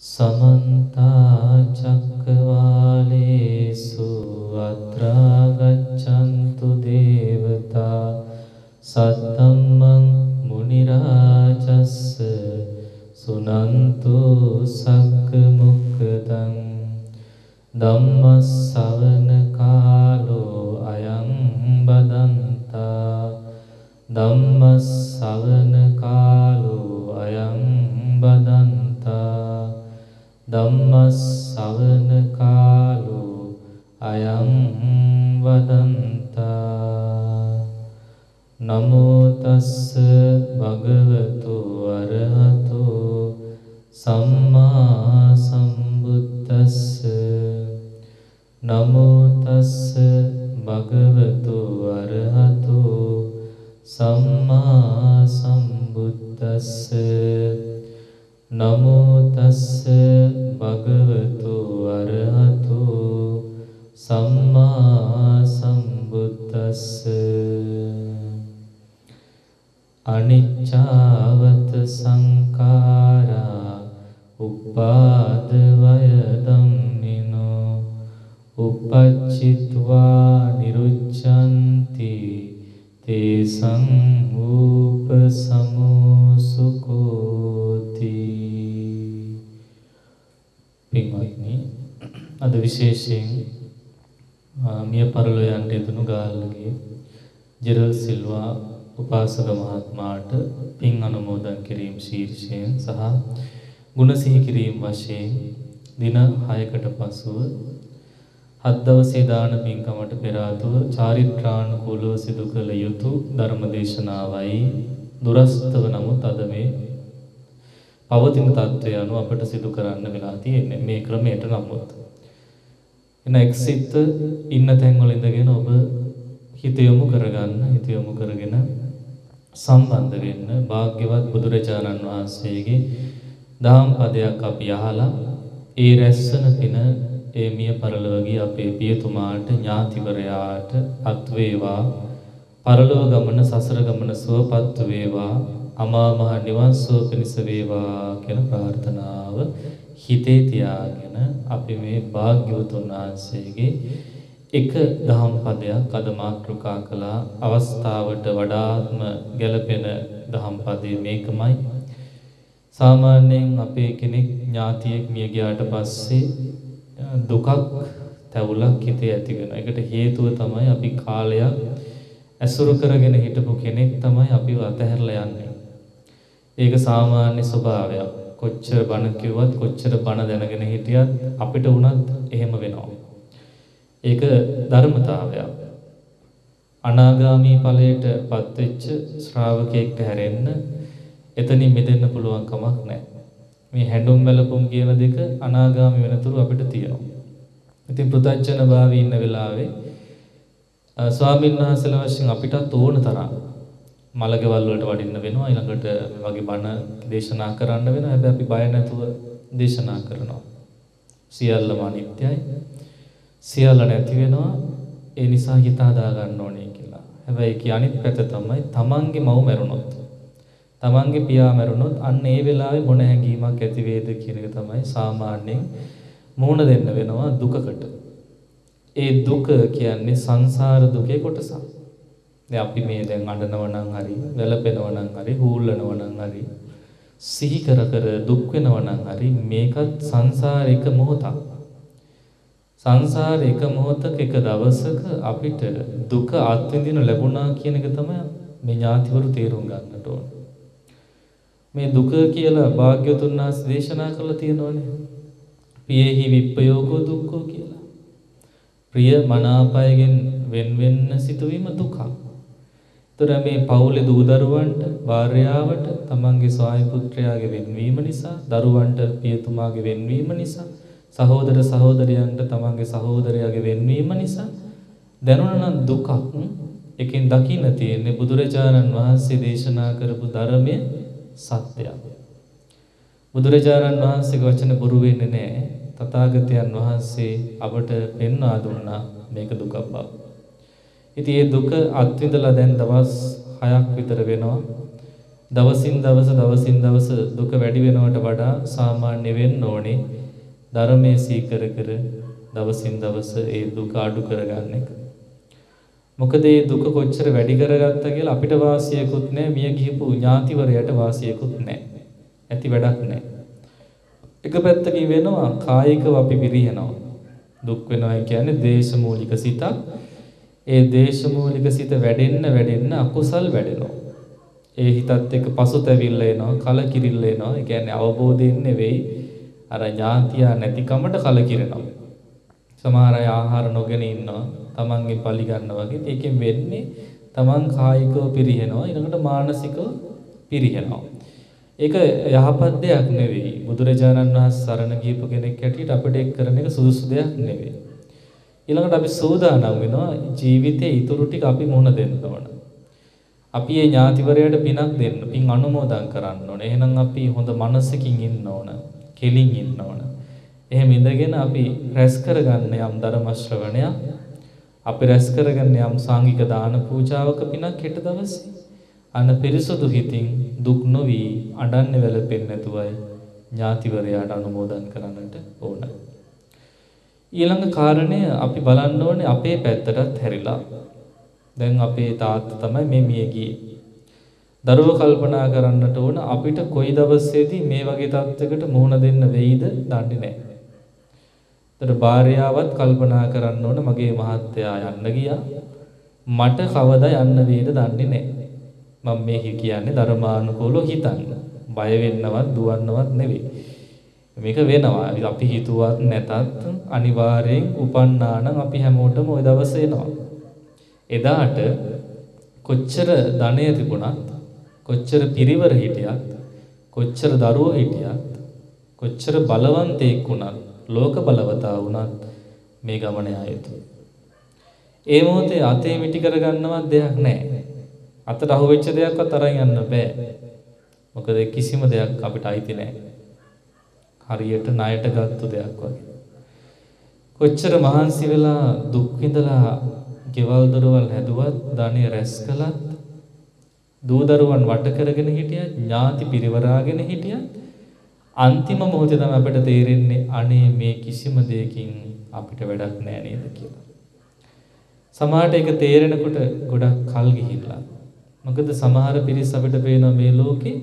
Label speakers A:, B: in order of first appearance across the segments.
A: समन्ता चक्रवालेषु अत्रा गच्छन्तु देवता सद्धम्मं मुनिराजस्य सुनन्तु सक्मुक्तं धम्मश्रवण कालो अयं बदन्ता धम्मश्रवण कालो अयं बदन्ता ධම්මස්සවන කාලෝ අයං වදන්තා නමෝ තස්ස භගවතු අරහතු සම්මා සම්බුද්දස්ස නමෝ තස්ස භගවතු අරහතු සම්මා සම්බුද්දස්ස නමෝ තස්ස භගවතු අරහතු සම්මා සම්බුද්දස්ස අනිච්චවත සංඛාරා උපාද වය ධම්මිනෝ උපච්චිත්වා නිරුච්ඡන්ති තේසං උපසමෝසුකෝති. පින්වත්නි, අද විශේෂයෙන් මිය පරලෝ යන්න යෙදුණු ගාල්ලගේ ජෙරල් සිල්වා උපාසක මහත්මයාට පින් අනුමෝදන් කිරීම ශීර්ෂයෙන් සහ ගුණ සිහි කිරීම වශයෙන් දින 6කට පසුව 7 දවසේ දාන පින්කමට පෙර ආතුව චාරිත්‍රානුකූලව සිදු කළ යුතු ධර්ම දේශනාවයි දුරස්තව නමුත් අද මේ පවතින තත්ත්වය අනුව අපට සිදු කරන්න වෙලා තියෙන්නේ මේ ක්‍රමයට. නමුත් එන එක්සිට ඉන්න තැන් වල ඉඳගෙන ඔබ හිත යොමු කරගන්න, හිත යොමු කරගෙන සම්බන්ධ වෙන්න භාග්‍යවත් බුදුරජාණන් වහන්සේගේ දහම් පදයක් අපි අහලා ඒ රැස්සන පින ඒ මිය පරලෝකී අපේ පියතුමාට ඥාතිවරයාට අත් වේවා, පරලෝක ගමන සසර ගමන සුවපත් වේවා, අමා මහ නිවන් සුව පිණිස වේවා කියන ප්‍රාර්ථනාව හිතේ තියාගෙන අපි මේ භාග්‍යවතුන් වහන්සේගේ එක දහම් පදයක් අද මාතෘකා කළා. අවස්ථාවට වඩාත්ම ගැළපෙන දහම් පදේ මේකමයි. සාමාන්‍යයෙන් අපේ කෙනෙක් ඥාතියෙක් මිය ගියාට පස්සේ දුකක් තැවුලක් හිතේ ඇති වෙනවා. ඒකට හේතුව තමයි අපි කාලයක් ඇසුරු කරගෙන හිටපු කෙනෙක් තමයි අපිව අතහැරලා යන්නේ. ඒක සාමාන්‍ය ස්වභාවයක්. කොච්චර බණ කිව්වත් කොච්චර බණ දැනගෙන හිටියත් අපිට වුණත් එහෙම වෙනවා. ඒක ධර්මතාවයක්. අනාගාමී ඵලයට පත් වෙච්ච ශ්‍රාවකයෙක්ට හැරෙන්න එතනින් මිදෙන්න පුළුවන් කමක් නැහැ. මේ හැඬුම් වැළපුම් කියන දෙක අනාගාමී වෙනතුරු අපිට තියෙනවා. ඉතින් පෘථග්ජන භාවී ඉන්න වෙලාවේ ස්වාමීන් වහන්සේලා වශයෙන් අපිටත් ඕන තරම් මලකවල් වලට වඩින්න වෙනවා. ඊළඟට මේ වගේ බණ දේශනා කරන්න වෙනවා. හැබැයි අපි බය නැතුව දේශනා කරනවා. සියල්ලම අනිත්‍යයි. සියල්ල නැති වෙනවා. ඒ නිසා හිත හදා ගන්න ඕනේ කියලා. හැබැයි ඒකේ අනිත් පැත්ත තමයි තමන්ගේ මව් මැරුණොත්, තමන්ගේ පියා මැරුණොත් අන්න ඒ වෙලාවේ මොන හැඟීමක් ඇති වේද කියන එක තමයි සාමාන්‍යයෙන් මුහුණ දෙන්න වෙනවා දුකකට. ඒ දුක කියන්නේ සංසාර දුකේ කොටසක්. දැන් අපි මේ දැන් අඬනව නම් හරි, වැළපෙනව නම් හරි, හූල්ලනව නම් හරි, සිහි කර කර දුක් වෙනව නම් හරි, මේකත් සංසාරික මොහොතක්. සංසාර එක මොහොතක එක දවසක අපිට දුක අත්විඳින ලැබුණා කියන එක තමයි මේ ඥාතිවරු තේරුම් ගන්නට ඕන. මේ දුක කියලා භාග්‍යවතුන් වහන්සේ දේශනා කළා තියෙනවනේ. පියෙහි විප්පයෝගෝ දුක්ඛෝ කියලා. ප්‍රිය මනාපයගෙන් වෙන් වෙන්න සිටවීම දුකක්. ඒතර මේ පවුලේ දූ දරුවන්ට, භාර්යාවට, තමන්ගේ ස්වාමි පුත්‍රයාගේ වෙන්වීම නිසා, දරුවන්ට පියතුමාගේ වෙන්වීම නිසා, සහෝදර සහෝදරියන්ට තමන්ගේ සහෝදරයාගේ වෙන්වීම නිසා දැනුණා දුකක්. එකෙන් දකින්න තියෙන්නේ බුදුරජාණන් වහන්සේ දේශනා කරපු ධර්මයේ සත්‍යය. බුදුරජාණන් වහන්සේගේ වචන බොරු වෙන්නේ නැහැ. තථාගතයන් වහන්සේ අපට පෙන්වා දුන්නා මේක දුකක් බව. ඉතින් මේ දුක අත්විඳලා දැන් දවස් 6ක් විතර වෙනවා. දවසින් දවස දුක වැඩි වෙනවට වඩා සාමාන්‍ය වෙන්න ඕනේ ධර්මයේ සීකර කර දවසින් දවස ඒ දුක අඩු කරගන්න එක. මොකද මේ දුක කොච්චර වැඩි කරගත්තා කියලා අපිට වාසියකුත් නැහැ, මිය ගිහපු ඥාතිවරයට වාසියකුත් නැහැ. ඇති වැඩක් නැහැ. එක පැත්තකින් වෙනවා කායිකව අපි පිරිනනවා. දුක් වෙනවා කියන්නේ දේශමූලික සිතක්. ඒ දේශමූලික සිත වැඩෙන්න අකුසල් වැඩෙනවා. ඒ හිතත් එක්ක පසුතැවිල්ල එනවා, කලකිරිල්ල එනවා. ඒ කියන්නේ අවබෝධයෙන් නෙවෙයි අර ඥාතියා නැතිකමට කලකිරෙනවා. සමහර අය ආහාර නොගෙන ඉන්නවා, තමන්ගේ පලි ගන්නවා වගේ. ඒකෙන් වෙන්නේ තමන් කායිකව පිරිනනවා, ඊළඟට මානසිකව පිරිනනවා. ඒක යහපත් දෙයක් නෙවෙයි. බුදුරජාණන් වහන්සේ සරණ ගියපු කෙනෙක් හැටියට අපිට ඒක කරන එක සුදුසු දෙයක් නෙවෙයි. ඊළඟට අපි සූදානම් වෙනවා ජීවිතේ ඊටු ටික අපි මුහුණ දෙන්න ඕන. අපි මේ ඥාතිවරයාට පිනක් දෙන්න, පින් අනුමෝදන් කරන්න ඕන. එහෙනම් අපි හොඳ මනසකින් ඉන්න ඕන, කෙලින් ඉන්න ඕන. එහෙම ඉඳගෙන අපි රැස් කරගන්න යම් ධර්ම ශ්‍රවණයක්, අපි රැස් කරගන්න යම් සාංගික දාන පූජාවක පිනක් හෙට දවසේ අන පිරිසුදු හිතින් දුක් නොවි අඬන්නේ වැළපෙන්නේ නැතුවයි ඥාතිවරයාට අනුමෝදන් කරන්නට ඕන. ඊළඟ කාරණය අපි බලන්න ඕනේ අපේ පැත්තටත් හැරිලා. දැන් අපේ තාත්තා තමයි මේ මිය ගියේ. දරුවෝ කල්පනා කරන්නට ඕන අපිට කොයි දවසේදී මේ වගේ තත්යකට මුහුණ දෙන්න වෙයිද දන්නේ නැහැ. ඒතර භාර්යාවත් කල්පනා කරන්න ඕන මගේ මහත්තයා යන්න ගියා. මට කවදා යන්න වෙයිද දන්නේ නැහැ. මම මේ කියන්නේ ධර්මානුකූලව හිතන්න. බය වෙන්නවත් දුවන්නවත් නෙවෙයි. මේක වෙනවා. අපි හිතුවත් නැතත් අනිවාර්යෙන් උපන්නා නම් අපි හැමෝටම ওই දවස එනවා. එදාට කොච්චර ධනය තිබුණත්, කොච්චර පිරිවර හිටියත්, කොච්චර දරුවෝ හිටියත්, කොච්චර බලවන්තයෙක් වුණත්, ලෝක බලවතා වුණත් මේ ගමන ආයුතු. ඒ මොහොතේ අතේ මිටි කරගන්නවත් දෙයක් නැහැ. අතට අහුවෙච්ච දෙයක්වත් අරන් යන්න බෑ. මොකද කිසිම දෙයක් අපිට අයිති නැහැ. හරියට ණයට ගත්ත දෙයක් වගේ. කොච්චර මහන්සි වෙලා දුක් විඳලා ගෙවල් දොරවල් හැදුවත්, ධනෙ රැස් කළත්, දූ දරුවන් වට කරගෙන හිටියත්, ඥාති පිරිවරාගෙන හිටියත්, අන්තිම මොහොතේ තමයි අපිට තේරෙන්නේ අනේ මේ කිසිම දෙයකින් අපිට වැඩක් නැහැ නේද කියලා. සමහරට ඒක තේරෙනකොට ගොඩක් කල් ගිහිල්ලා. මොකද සමහර පිරිස් අපිට පේනවා මේ ලෝකේ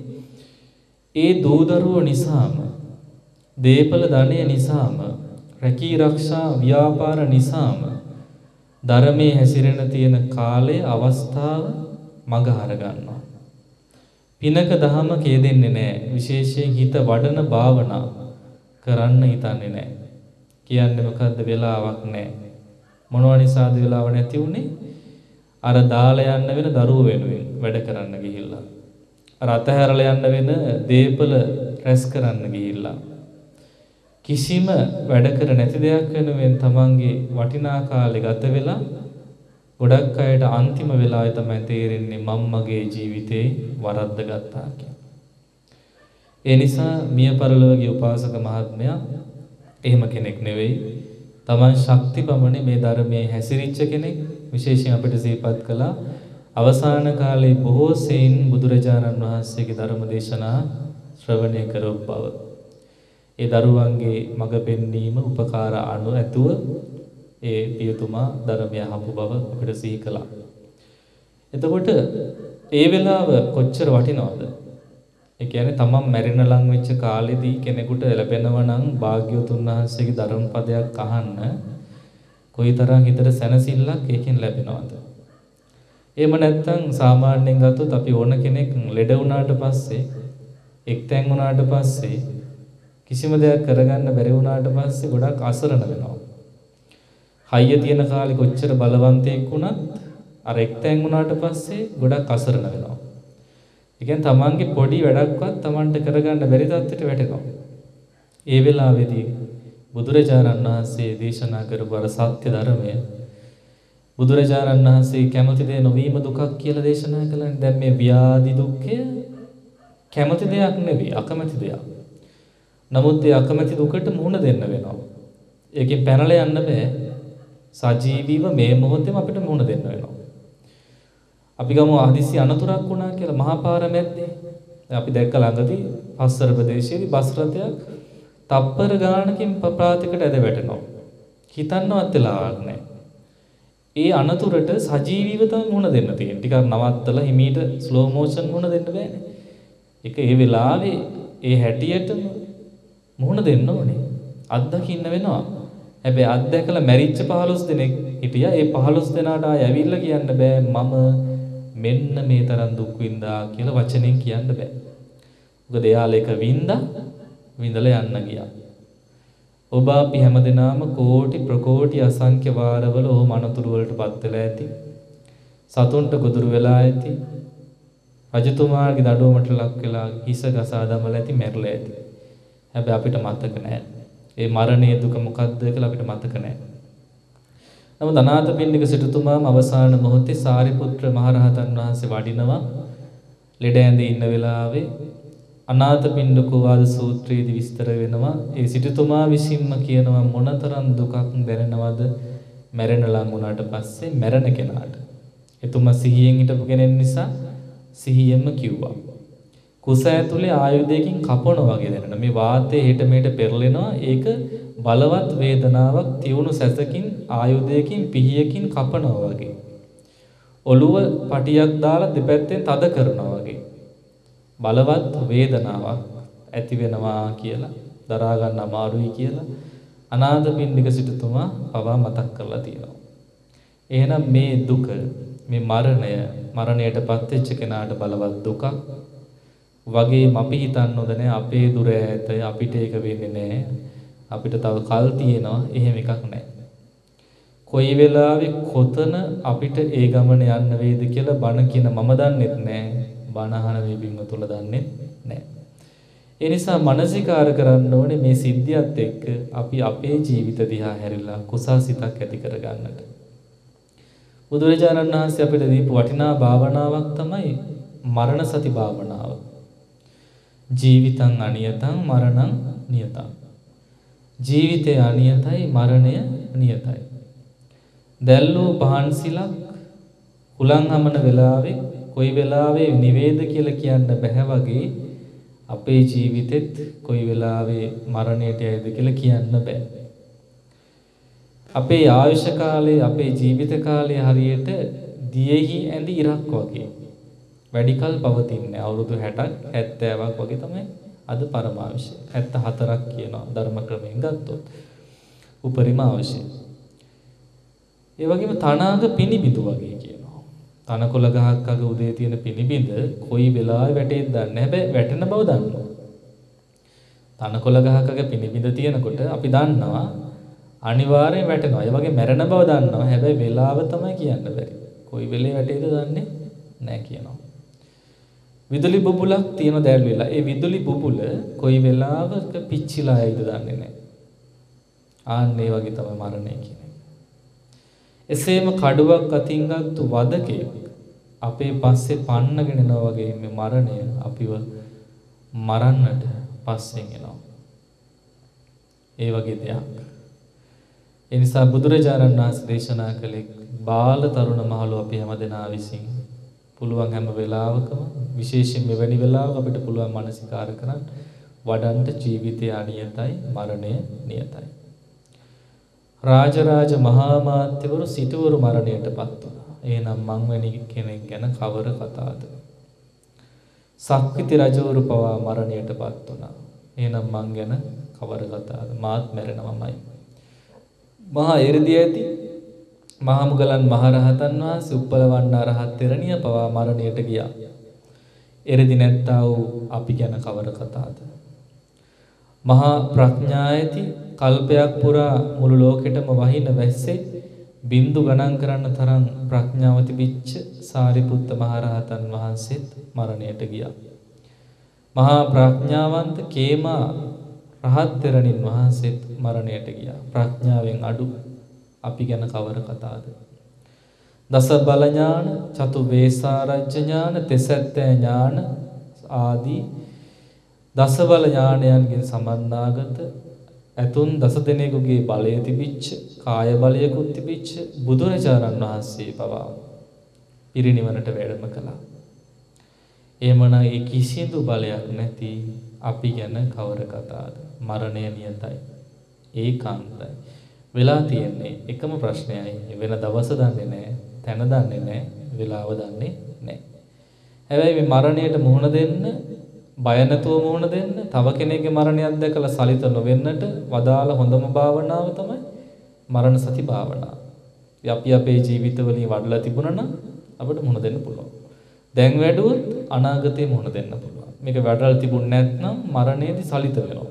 A: ඒ දූ දරුවෝ නිසාම, දේපල ධනය නිසාම, රැකී රක්ෂා ව්‍යාපාර නිසාම ධර්මයේ හැසිරෙන තියෙන කාලය අවස්ථාව මග හර ගන්නවා. පිනක දහම කේදෙන්නේ නැහැ. විශේෂයෙන් හිත වඩන භාවනා කරන්න හිතන්නේ නැහැ. කියන්නේ මොකද්ද? වෙලාවක් නැහැ. මොනවා නිසාද වෙලාව නැති උනේ? අර දාලා යන්න වෙන දරුවෝ වෙනුවෙන් වැඩ කරන්න ගිහිල්ලා. අර අතහැරලා යන්න වෙන දේපල රැස් කරන්න ගිහිල්ලා. කිසිම වැඩ කර නැති දෙයක් වෙනුවෙන් තමන්ගේ වටිනා කාලේ ගත වෙලා ගොඩක් අයට අන්තිම වෙලාවේ තමයි තේරෙන්නේ මම මගේ ජීවිතේ වරද්ද ගත්තා කියලා. ඒ නිසා මිය පරලෝකීය උපාසක මහත්මයා එහෙම කෙනෙක් නෙවෙයි. තමන් ශක්ති පමණේ මේ ධර්මයේ හැසිරිච්ච කෙනෙක්. විශේෂයෙන් අපිට සිහිපත් කළා අවසාන කාලේ බොහෝ සෙයින් බුදුරජාණන් වහන්සේගේ ධර්ම දේශනා ශ්‍රවණය කරව බව. ඒ දරුවන්ගේ මඟ පෙන්වීම උපකාර අනු ඇතුව ඒ පියතුමා ධර්මය අහපු බව අපිට සිහි කළා. එතකොට ඒ වෙලාව කොච්චර වටිනවද? ඒ කියන්නේ තමන් මැරෙන ලං වෙච්ච කාලෙදී කෙනෙකුට ලැබෙනවා නම් භාග්‍යවතුන් වහන්සේගේ ධර්ම පදයක් අහන්න කොයිතරම් හිතට සැනසෙල්ලක් ඒකෙන් ලැබෙනවද? එහෙම නැත්නම් සාමාන්‍යයෙන් ගත්තොත් අපි ඕන කෙනෙක් ලෙඩ වුණාට පස්සේ, එක්තැන් වුණාට පස්සේ, කිසිම දෙයක් කරගන්න බැරි වුණාට පස්සේ ගොඩක් අසරණ වෙනවා. හයිය තියෙන කාලේ කොච්චර බලවන්තයෙක් වුණත් අර එක්තැන් වුණාට පස්සේ ගොඩක් අසරණ වෙනවා. ඒ කියන්නේ තමන්ගේ පොඩි වැඩක්වත් තමන්ට කරගන්න බැරි තත්ත්වයට වැටෙනවා. ඒ වෙලාවේදී බුදුරජාණන් වහන්සේ දේශනා කරපු අර සත්‍ය ධර්මය බුදුරජාණන් වහන්සේ කැමති දේ නොවීම දුකක් කියලා දේශනා කළානේ. දැන් මේ ව්‍යාධි දුක්ඛය කැමති දෙයක් නෙවෙයි, අකමැති දෙයක්. නමුත් ඒ අකමැති දුකට මුහුණ දෙන්න වෙනවා. ඒකෙන් පැනලා යන්න බෑ. සජීවීව මේ මොහොතේම අපිට මුහුණ දෙන්න වෙනවා. අපි ගමු හදිසි අනතුරක් වුණා කියලා මහා පාර මැද්දේ අපි දැක්ක ළඟදී පස්වර ප්‍රදේශයේදී බස් රථයක් තප්පර ගානකින් ප්‍රාතිකට ඇද වැටෙනවා. හිතන්නවත් වෙලාවක් නැහැ. ඒ අනතුරට සජීවීව තමයි මුහුණ දෙන්න තියෙන්නේ. ටිකක් නවත්තලා හිමීට ස්ලෝ මෝෂන් මුහුණ දෙන්න බෑනේ. ඒක ඒ වෙලාවේ ඒ හැටියටම මුහුණ දෙන්න ඕනේ. අත්දකින්න වෙනවා. හැබැයි අත්දැකලා මැරිච්ච 15 දෙනෙක් හිටියා. ඒ 15 දෙනාට ආය ඇවිල්ලා කියන්න බෑ මම මෙන්න මේ තරම් දුක් විඳා කියලා වචනෙන් කියන්න බෑ. මොකද එයාලා එක විඳලා යන්න ගියා. ඔබ අපි හැමදෙනාම කෝටි ප්‍රකෝටි අසංඛ්‍ය වාරවල ඔහොම අනතුරු වලටපත් වෙලා ඇති. සතුන්ට ගොදුරු වෙලා ඇති. රජතුමාගේ දඩුවමට ලක් වෙලා හිස ගසා දමලා ඇති, මැරලා ඇති. හැබැයි අපිට මතක නැහැ. ඒ මරණයේ දුක මොකක්ද කියලා අපිට මතක නැහැ. නමුත් අනාථපිණ්ඩික සිටුතුමාම අවසාන මොහොතේ සාරිපුත්‍ර මහරහතන් වහන්සේ වඩිනවා. ලෙඩ ඇඳේ ඉන්න වෙලාවේ අනාථපිණ්ඩිකෝ වාද සූත්‍රයේදී විස්තර වෙනවා. ඒ සිටුතුමා විසින්ම කියනවා මොනතරම් දුකක් දැනෙනවද මැරෙන ලඟ වුණාට පස්සේ මැරෙන කෙනාට. එතුමා සිහියෙන් හිටපු කෙනෙක් නිසා සිහියෙන්ම කිව්වා. කුස ඇතුලේ ආයුධයකින් කපනවා වගේ දැනෙන. මේ වාතයේ හෙට මෙහෙට පෙරලෙනවා. ඒක බලවත් වේදනාවක් තියුණු සැසකින් ආයුධයකින් පිහියකින් කපනවා වගේ. ඔළුව පටියක් දාලා දෙපැත්තෙන් තද කරනවා වගේ. බලවත් වේදනාවක් ඇති වෙනවා කියලා දරා ගන්න අමාරුයි කියලා අනාථපිණ්ඩික සිටුතුමා පවා මතක් කරලා තියෙනවා. එහෙනම් මේ දුක, මේ මරණයටපත් වෙච්ච කෙනාට බලවත් දුකක් වගේ අපි හිතන්න හොඳ නැහැ. අපේ දුර ඈත, අපිට ඒක වෙන්නේ නැහැ. අපිට තව කල් තියෙනවා. එහෙම එකක් නැහැ. කොයි වෙලාවෙ කොතන අපිට ඒ ගමන යන්න වේද කියලා බණ කියන මම දන්නෙත් නැහැ. බණ අහන මේ බින්වතුල දන්නෙත් නැහැ. ඒ නිසා මනසිකාර කරන්න ඕනේ මේ සිද්ධියත් එක්ක අපි අපේ ජීවිත දිහා හැරිලා කුසාසිතක් ඇති කරගන්නට. බුදුරජාණන් වහන්සේ අපිට දීපු වටිනා භාවනාවක් තමයි මරණ සති භාවනාව. ජීවිතං අනියතං මරණං නියතං. ජීවිතය අනියතයි, මරණය නියතයි. දැල්ලෝ පහන්සිලක් හුලං හමන වෙලාවේ කොයි වෙලාවේ නිවේද කියලා කියන්න බෑ වගේ අපේ ජීවිතෙත් කොයි වෙලාවේ මරණයට යයිද කියලා කියන්න බෑ. අපේ ආයුෂ කාලේ, අපේ ජීවිත කාලේ හරියට දියෙහි ඇඳි ඉරක් වගේ වැඩිකල් පවතින්නේ. අවුරුදු 60ක් 70ක් වගේ තමයි අද පරමාවශ්‍ය. 74ක් කියනවා ධර්ම ක්‍රමයෙන් ගත්තොත්. උපරිම අවශ්‍ය. ඒ වගේම තනාග පිනිබිඳු වගේ කියනවා. තනකොළ ගහක් අග උදේ තියෙන පිනිබිඳ කොයි වෙලාවෙ වැටෙයිද දන්නේ නැහැ. හැබැයි වැටෙන බව දන්නවා. තනකොළ ගහක් අග පිනිබිඳ තියෙනකොට අපි දන්නවා අනිවාර්යෙන් වැටෙනවා. ඒ වගේ මැරෙන බව දන්නවා. හැබැයි වෙලාව තමයි කියන්න බැරි. කොයි වෙලේ වැටෙයිද දන්නේ නැහැ කියනවා. විදුලි බුබුලක් තියෙන දැල් වෙලා. ඒ විදුලි බුබුල කොයි වෙලාවක පිච්චිලා යයිද දන්නේ නැහැ. ආන්න ඒ වගේ තමයි මරණය කියන්නේ. එසේම කඩුවක් අතින් ගත්තු වදකේ අපේ පස්සේ පන්නගෙන යනවා වගේ මේ මරණය අපිව මරන්නට පස්සෙන් එනවා. ඒ වගේ දෙයක්. ඒ නිසා බුදුරජාණන් වහන්සේ දේශනා කළේ බාල තරුණ මහලු අපි හැමදෙනා විසින් පුළුවන් හැම වෙලාවකම විශේෂයෙන් මෙවැනි වෙලාවක අපිට පුළුවන් මානසිකාර කරන් වඩන්ට ජීවිතය අනියතයි, මරණය නියතයි. රාජරාජ මහා මාත්‍යවරු සිටවරු මරණයටපත් වුණා. එහෙනම් මං වැනි කෙනෙක් ගැන කවර කතාවද? සක්විති රජවරු පවා මරණයටපත් වුණා. එහෙනම් මං ගැන කවර කතාවද? මාත් මැරෙනවමයි. මහා එරදී ඇති මහා මුගලන් මහරහතන් වහන්සේ උප්පලවණ්ණා රහත් තෙරණිය පවා මරණයට ගියා. එරදී නැත්තා වූ අපි ගැන කවර කතාවද? මහා ප්‍රඥා ඇති කල්පයක් පුරා මුළු ලෝකෙටම වහින වැස්සේ බින්දු ගණන් කරන්න තරම් ප්‍රඥාව තිබිච්ච සාරිපුත්ත මහරහතන් වහන්සේත් මරණයට ගියා. මහා ප්‍රඥාවන්ත කේමා රහත් තෙරණින් වහන්සේත් මරණයට ගියා. ප්‍රඥාවෙන් අඩු අපි ගැන කවර කතාවද? දස බල ඥාන, චතු වේසාරජ්‍ය ඥාන, තෙසැත්තෑ ඥාන ආදී දස බල ඥානයන්ගෙන් සමන්නාගත ඇතුන් දස දෙනෙකුගේ බලය තිබිච්ච, කාය බලයකුත් තිබිච්ච බුදුරජාණන් වහන්සේ පවා පිරිනිවනට වැඩම කළා. එහෙමනම් ඒ කිසිදු බලයක් නැති අපි ගැන කවර කතාවද? මරණය නියතයි. ඒකාන්තයි. වෙලා තියෙන්නේ එකම ප්‍රශ්නයයි. වෙන දවස දන්නේ නැහැ, තැන දන්නේ නැහැ, වෙලාව දන්නේ නැහැ. හැබැයි මේ මරණයට මුහුණ දෙන්න, බය නැතුව මුහුණ දෙන්න, තව කෙනෙක්ගේ මරණයක් දැකලා සලිත නොවෙන්නට වදාළ හොඳම භාවනාව තමයි මරණ සති භාවනාව. අපි අපේ ජීවිතවලින් වඩලා තිබුණා නම් අපිට මුහුණ දෙන්න පුළුවන්. දැන් වැඩුවොත් අනාගතේ මුහුණ දෙන්න පුළුවන්. මේක වැඩලා තිබුණ නැත්නම් මරණයේදී සලිත වෙනවා.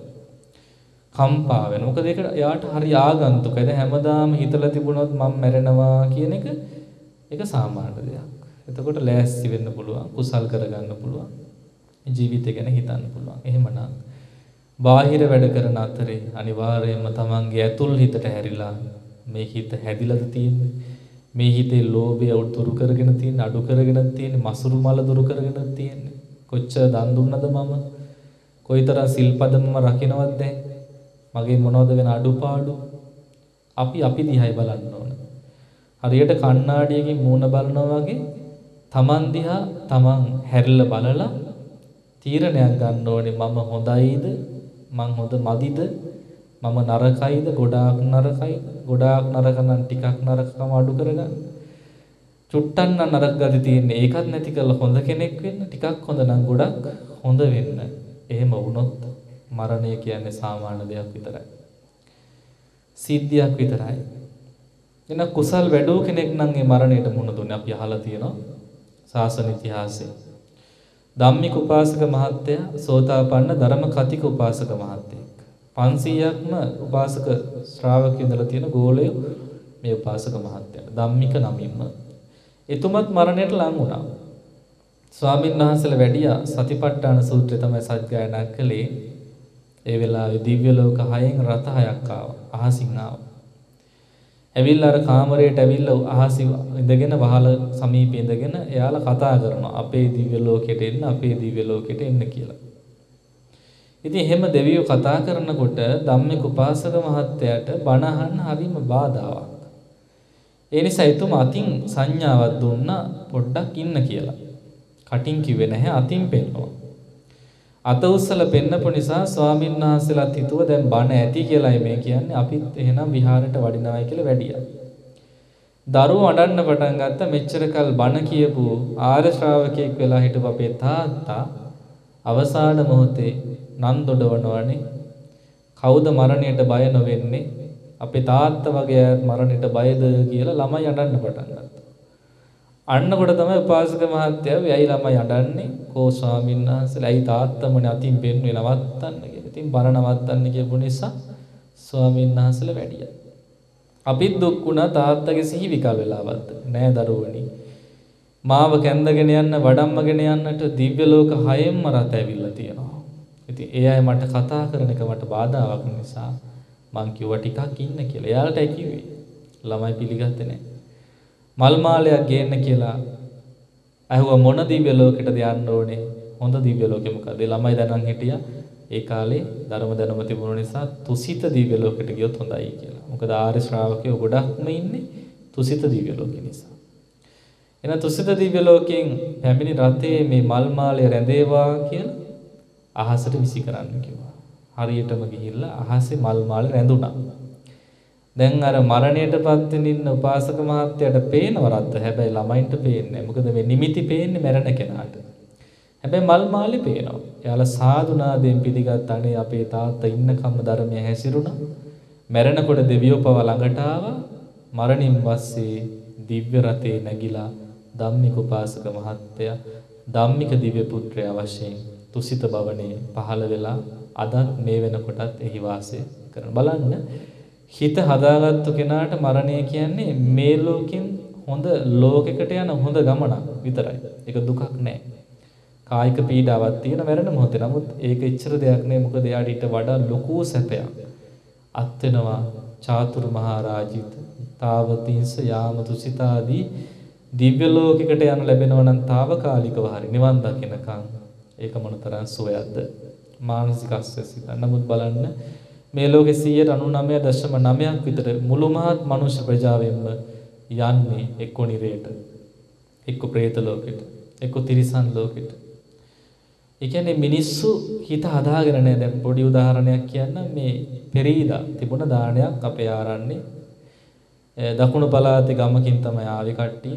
A: කම්පා වෙනවා. මොකද ඒක යාට හරි ආගන්තුකයි. දැන් හැමදාම හිතලා තිබුණොත් මම මැරෙනවා කියන එක ඒක සාමාන්‍ය දෙයක්. එතකොට ලෑස්ති වෙන්න පුළුවන්, කුසල් කරගන්න පුළුවන්. ජීවිතය ගැන හිතන්න පුළුවන්. එහෙමනම් බාහිර වැඩ කරන අතරේ අනිවාර්යයෙන්ම තමන්ගේ ඇතුල් හිතට හැරිලා මේ හිත හැදිලාද තියෙන්නේ. මේ හිතේ ලෝභය උතුරු කරගෙන තියෙන්නේ, අඩු කරගෙන තියෙන්නේ, මසුරු මල දුරු කරගෙන තියෙන්නේ. කොච්චර දන් දුන්නද මම? කොයිතරම් සිල්පද මම රකින්නවද දැන්? මගේ මොනවද වෙන අඩුපාඩු? අපි දිහායි බලන්න ඕන. හරියට කණ්ණාඩියකින් මූණ බලනවා වගේ තමන් දිහා තමන් හැරිලා බලලා තීරණයක් ගන්න ඕනේ. මම හොඳයිද? මං හොඳ මදිද? මම නරකයිද? ගොඩාක් නරකයිද? ගොඩාක් නරක නම් ටිකක් නරකකම අඩු කරගන්න. චුට්ටක් නම් නරක ගති තියෙන්නේ. ඒකත් නැති කරලා හොඳ කෙනෙක් වෙන්න. ටිකක් හොඳ නම් ගොඩක් හොඳ වෙන්න. එහෙම වුණොත් මරණය කියන්නේ සාමාන්‍ය දෙයක් විතරයි. සිද්ධියක් විතරයි. එන කුසල් වැඩෝ කෙනෙක් නම් ඒ මරණයට මුහුණ දුන්නේ අපි අහලා තියෙනවා ශාසන ඉතිහාසයේ. ධම්මික උපාසක මහත්තයා සෝතාපන්න ධර්ම කතික උපාසක මහත්තයෙක්. 500ක්ම උපාසක ශ්‍රාවකයෝ ඉඳලා තියෙන ගෝලය මේ උපාසක මහත්තයා. ධම්මික නමින්ම. එතුමත් මරණයට ලං වුණා. ස්වාමීන් වහන්සේලා වැඩියා සතිපට්ඨාන සූත්‍රය තමයි සත්‍යයනා කළේ. ඒ වෙලාවේ දිව්‍ය ලෝක 6න් රත 6ක් ආවා. අහසින් ආවා. ඇවිල්ලා අර කාමරයට ඇවිල්ලා අහසි ඉඳගෙන වහල සමීපේ ඉඳගෙන එයාලා කතා කරනවා. අපේ දිව්‍ය ලෝකෙට එන්න, අපේ දිව්‍ය ලෝකෙට එන්න කියලා. ඉතින් එහෙම දෙවියෝ කතා කරනකොට ධම්මික උපාසක මහත්තයාට බණ අහන්න හරිම බාධාවක්. ඒ නිසා එතුමා අතින් සංඥාවක් දුන්නා පොඩ්ඩක් ඉන්න කියලා. කටින් කිව්වේ නැහැ, අතින් පෙන්නවා. අත උස්සලා පෙන්නපු නිසා ස්වාමීන් වහන්සේලාත් හිතුව දැන් බණ ඇති කියලායි මේ කියන්නේ. අපිත් එහෙනම් විහාරයට වඩිනවයි කියලා වැඩියා. දරුවෝ අඬන්න පටන් ගත්තා. මෙච්චර කල් බණ කියපු ආර්ය ශ්‍රාවකයෙක් වෙලා හිටපු අපේ තාත්තා අවසාන මොහොතේ නන් දොඩවනවනේ. කවුද මරණයට බය නොවෙන්නේ? අපේ තාත්තා වගේ අය මරණයට බයද කියලා ළමයි අඬන්න පටන් ගත්තා. අන්නකොට තමයි උපාසක මහත්තයා වෙයි ළමයි අඬන්නේ. කෝ ස්වාමීන් වහන්සේලා ඇයි තාත්තමනේ අතින් පෙන්නුවේ නවත්තන්න කියලා. ඉතින් බර නවත්තන්න කියපු නිසා ස්වාමීන් වහන්සේලා වැඩියා. අපිත් දුක් වුණා තාත්තගේ සිහි විකල් වෙලාවත්. නෑ දරුවනි. මාව කැඳගෙන යන්න වඩම්මගෙන යන්නට දිව්‍ය ලෝක 6න්ම රත ඇවිල්ලා තියෙනවා. ඉතින් ඒ අය මට කතා කරන එක මට බාධාවක් නිසා මං කිව්වා ටිකක් ඉන්න කියලා. එයාලටයි කිව්වේ. ළමයි පිළිගත්තේ නෑ. මල් මාලයක් ගේන්න කියලා අහුව මොන දිව්‍ය ලෝකෙටද යන්න ඕනේ? හොඳ දිව්‍ය ලෝකෙ මොකද? ළමයි දැනන් හිටියා ඒ කාලේ ධර්ම දැනුම තිබුණ නිසා තුසිත දිව්‍ය ලෝකෙට ගියොත් හොඳයි කියලා. මොකද ආර්ය ශ්‍රාවකයෝ ගොඩක්ම ඉන්නේ තුසිත දිව්‍ය ලෝකෙ නිසා. එන තුසිත දිව්‍ය ලෝකයෙන් පැමිණි රතේ මේ මල් මාලය රැඳේවා කියලා අහසට විසි කරන්න කිව්වා. හරියටම ගිහිල්ලා අහසේ මල් මාලය රැඳුණා. දැන් අර මරණයටපත් වෙන ඉන්න උපාසක මහත්තයාට පේනව රද්ද. හැබැයි ළමයින්ට පේන්නේ නැහැ. මොකද මේ නිමිති පේන්නේ මැරෙන කෙනාට. හැබැයි මල් මාලේ පේනවා. එයාලා සාදුනාදෙන් පිළිගත් අනේ අපේ තාත්තා ඉන්නකම් ධර්මයේ හැසිරුණා. මැරෙනකොට දෙවියෝ පව ළඟට ආවා. මරණින් පස්සේ දිව්‍ය රතේ නැගිලා ධම්මික උපාසක මහත්තයා ධම්මික දිව්‍ය පුත්‍රයා වශයෙන් තුසිත භවනේ පහළ වෙලා අදත් මේ වෙනකොටත් එහි වාසය කරන. බලන්න හිත හදාගත්තු කෙනාට මරණය කියන්නේ මේ ලෝකෙන් හොඳ ලෝකයකට යන හොඳ ගමනක් විතරයි. ඒක දුකක් නෑ. කායික පීඩාවක් තියෙන මරණ මොහොතේ. නමුත් ඒක එච්චර දෙයක් නෑ. මොකද එයාට ඊට වඩා ලොකු සැපයක් අත් වෙනවා. චාතුරු මහා රාජිත, තාවතිංස යාම තුසිතාදී දිව්‍ය ලෝකයකට යන ලැබෙනවා නම් తాවකාලිකව හරි නිවන් දකින්නකම් ඒක මොනතරම් සුවයක්ද? මානසික අස්වැසිත. නමුත් බලන්න මේ ලෝකේ 99.9ක් විතර මුළු මහත් මනුෂ්‍ය ප්‍රජාවෙන්ම යන්නේ එක්ක නිරේට, එක්ක പ്രേත ලෝකෙට, එක්ක තිරිසන් ලෝකෙට. ඒ කියන්නේ මිනිස්සු හිත හදාගෙන නැහැ. දැන් පොඩි උදාහරණයක් කියන්න මේ පෙරීදා තිබුණ දානයක් අපේ ආරන්නේ දකුණු පළාතේ ගමකින් තමයි ආවේ කට්ටිය.